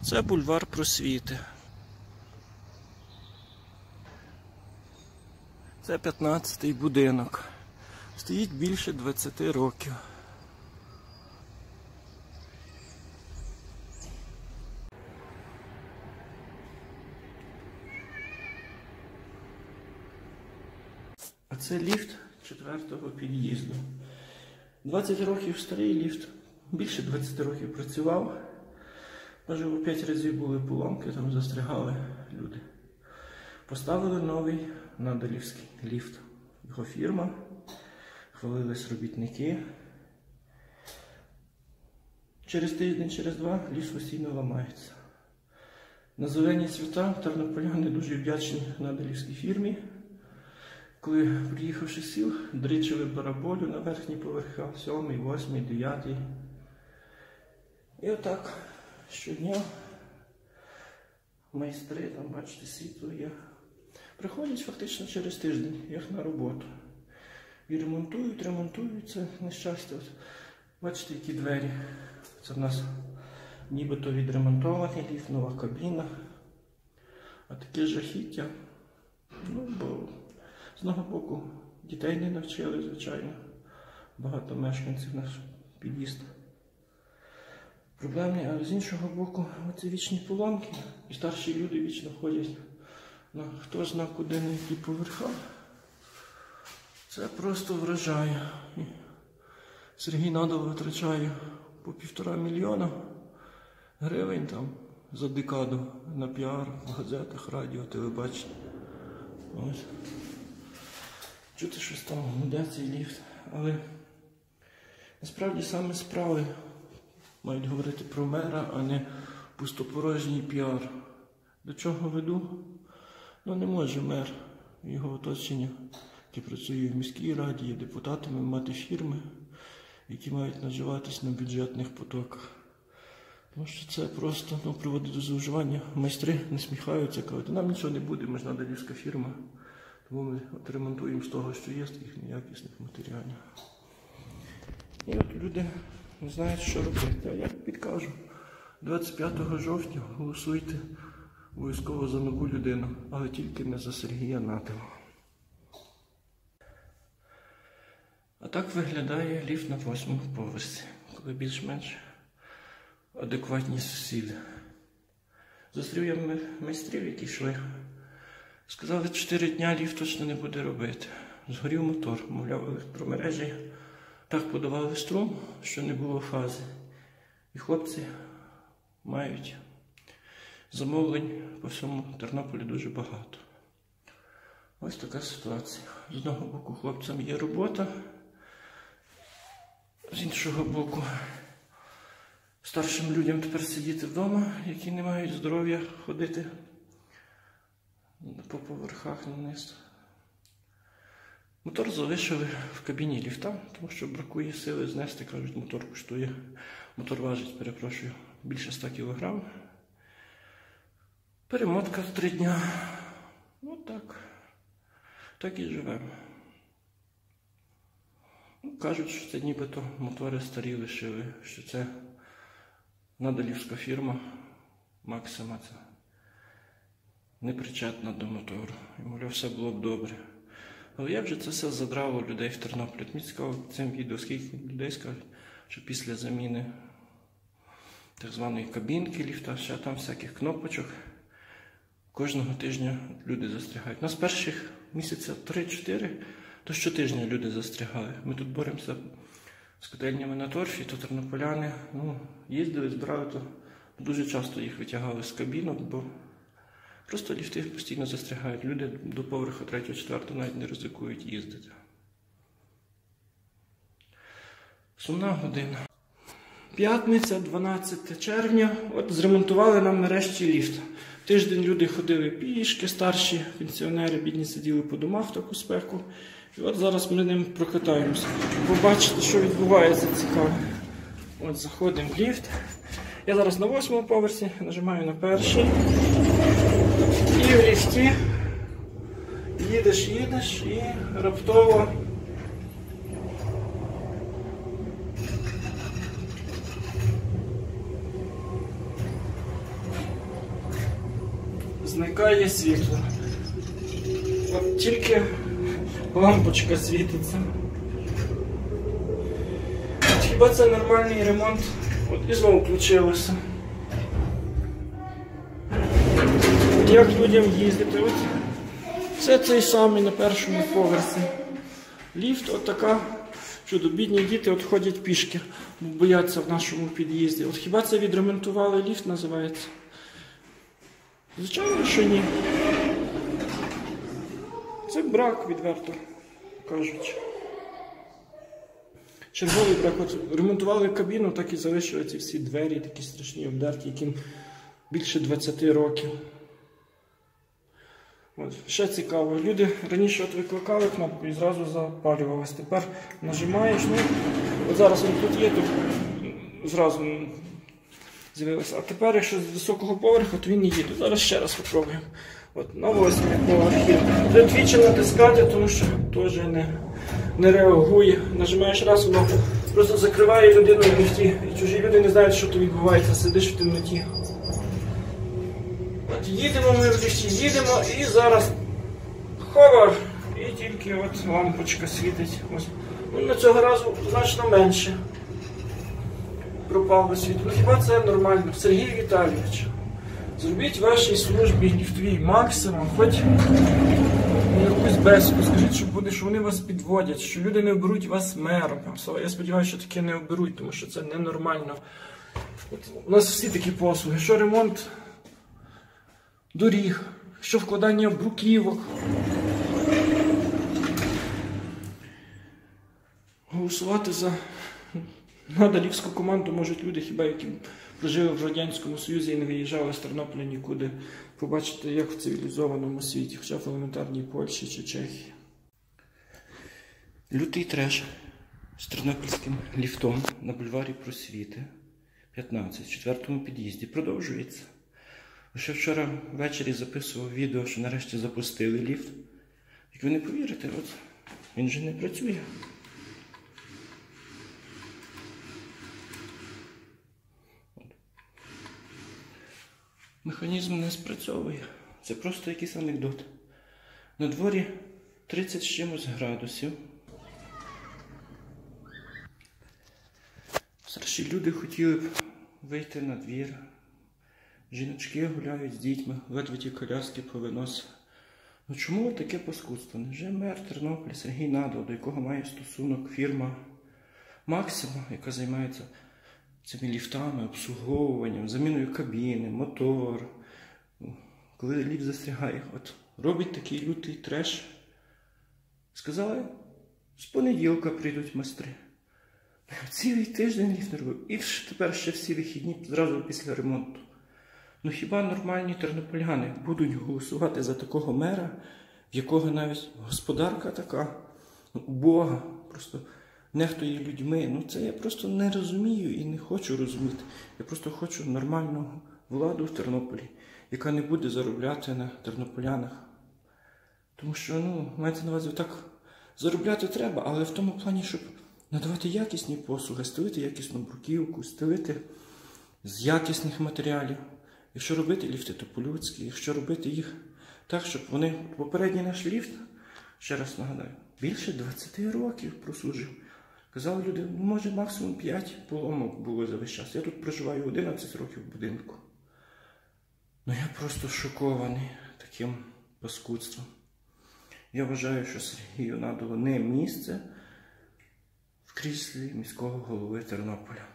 Це бульвар Просвіти. Це 15-й будинок. Стоїть більше 20 років. А це ліфт 4-го під'їзду. 20 років старий ліфт. Більше 20 років працював. Можливо, 5 разів були поломки, там застрягали люди. Поставили новий надолівський ліфт. Його фірма. Хвалились робітники. Через тиждень, через два ліфт постійно ламається. На зелені свята тернополяни дуже вдячні надолівській фірмі. Коли, приїхавши з сіл, дричили бараболю на верхні поверхи, 7, 8, 9. І отак щодня майстри, там, бачите, світло є, приходять фактично через тиждень, як на роботу. І ремонтують це нещастя. Бачите, які двері. Це в нас нібито відремонтований ліфт, нова кабіна. А таке жахіття. Ну, бо з одного боку дітей не навчили, звичайно. Багато мешканців наш під'їзд проблемні, а з іншого боку, оці вічні поломки. І старші люди вічно ходять на хто зна куди, на які поверха. Це просто вражає. Сергій Надал витрачає по 1,5 мільйона гривень там за декаду на піар в газетах, радіо, телебачення. Ось. Чути, щось там гуде цей ліфт. Але насправді саме справи мають говорити про мера, а не пустопорожній піар. До чого веду? Ну не може мер і його оточення, які працюють в міській раді, є депутатами, мати фірми, які мають наживатись на бюджетних потоках. Тому що це просто приводить до зловживання. Майстри насміхаються, кажуть, нам нічого не буде, ми ж надолівська фірма. Тому ми ремонтуємо з того, що є, з тих неякісних матеріалів. І от люди не знають, що робити. А я підкажу. 25 жовтня голосуйте обов'язково за нову людину, але тільки не за Сергія Надала. А так виглядає ліфт на 8-му поверсі, коли більш-менш адекватні сусіди. Зустрів я майстрів, які йшли. Сказали, 4 дня ліфт точно не буде робити. Згорів мотор, мовляв, електромережі так подавали струм, що не було фази. І хлопці мають замовлень по всьому Тернополі дуже багато. Ось така ситуація. З одного боку хлопцям є робота, з іншого боку старшим людям тепер сидіти вдома, які не мають здоров'я ходити по поверхах вниз. Мотор залишили в кабіні ліфта, тому що бракує сили знести, кажуть, мотор коштує. Мотор важить, перепрошую, більше 100 кг. Перемотка в 3 дня. Ну так і живемо. Кажуть, що це нібито мотори старі лишили, що це надолівська фірма Максима, це непричетна до мотору. І, мовляв, все було б добре. Але як же це все задрало людей в Тернополі? Мені цікаво цим відео, скільки людей скажуть, що після заміни так званої кабінки ліфта, ще там всяких кнопочок, кожного тижня люди застрягають. У нас перших місяців 3-4, то щотижня люди застрягали. Ми тут боремося з котельнями на торфі, то тернополяни їздили, збирали, то дуже часто їх витягали з кабінок, бо просто ліфти постійно застрягають. Люди до поверху 3-4 навіть не ризикують їздити. Сумна година. П'ятниця, 12 червня. От зремонтували нам нарешті ліфт. Тиждень люди ходили пішки, старші пенсіонери, бідні сиділи по домах в таку спеку. І от зараз ми ним прокатаємося. Побачите, що відбувається цікаво. От заходимо в ліфт. Я зараз на 8-му поверсі, нажимаю на перший. І в ліфті їдеш і раптово вмикає світло. От тільки лампочка світиться. От хіба це нормальний ремонт? От і знову включилося. От як людям їздити? От це цей самий на першому поверсі. Ліфт от така, чудо, бідні діти от ходять пішки, бо бояться в нашому під'їзді. От хіба це відремонтували ліфт, називається? Звичайно, що ні. Це брак, відверто кажучи. Черговий брак. От ремонтували кабіну, так і залишили ці всі двері, такі страшні обдерті, яким більше 20 років. От. Ще цікаво, люди раніше от викликали кнопку і зразу запалювалися. Тепер нажимаєш, ну, от зараз він тут є, то зразу з'явилося. А тепер, якщо з високого поверху, то він не їде. Зараз ще раз спробуємо. От, на 8-й поверхі. Треба двічі натискати, тому що теж не реагує. Нажимаєш раз, воно просто закриває людину в ліфті. І чужі люди не знають, що тут відбувається, сидиш в темноті. От їдемо ми в ліфті, їдемо і зараз ховар. І тільки от лампочка світить. Ось. Ну, на цього разу значно менше пропало світло. Ну, хіба це нормально? Сергій Віталійович, зробіть в вашій службі ліфтовій максимум, хоч якусь бесіду, скажіть, що вони вас підводять, що люди не оберуть вас мером. Я сподіваюся, що таке не оберуть, тому що це ненормально. От, у нас всі такі послуги, що ремонт доріг, що вкладання бруківок. Голосувати за надалівську команду можуть люди, хіба які прожили в Радянському Союзі і не виїжджали з Тернополя нікуди, побачити, як в цивілізованому світі, хоча в елементарній Польщі чи Чехії. Лютий треш з тернопільським ліфтом на бульварі Просвіти, 15, в 4-му під'їзді, продовжується. Ще вчора ввечері записував відео, що нарешті запустили ліфт. Як ви не повірите, от він же не працює. Механізм не спрацьовує. Це просто якийсь анекдот. На дворі 30 з чимось градусів. Старші люди хотіли б вийти на двір. Жіночки гуляють з дітьми, ледве ті коляски повиносили. Ну чому таке паскудство? Невже мер Тернополя Сергій Надал, до якого має стосунок фірма Максима, яка займається цими ліфтами, обслуговуванням, заміною кабіни, мотор. Коли ліфт застрягає, от робить такий лютий треш. Сказали, з понеділка прийдуть майстри. Цілий тиждень ліфт не робив. І тепер ще всі вихідні, зразу після ремонту. Ну хіба нормальні тернополяни будуть голосувати за такого мера, в якого навіть господарка така убога, просто нехтує людьми? Ну це я просто не розумію і не хочу розуміти. Я просто хочу нормальну владу в Тернополі, яка не буде заробляти на тернополянах. Тому що, мається на увазі, так заробляти треба, але в тому плані, щоб надавати якісні послуги, стелити якісну бруківку, стелити з якісних матеріалів. Якщо робити ліфти, то по-людськи, якщо робити їх так, щоб вони... Попередній наш ліфт, ще раз нагадаю, більше 20 років прослужив. Казали люди, може максимум 5 поломок було за весь час. Я тут проживаю 11 років в будинку. Я просто шокований таким паскудством. Я вважаю, що Сергію Надалу не місце в кріслі міського голови Тернополя.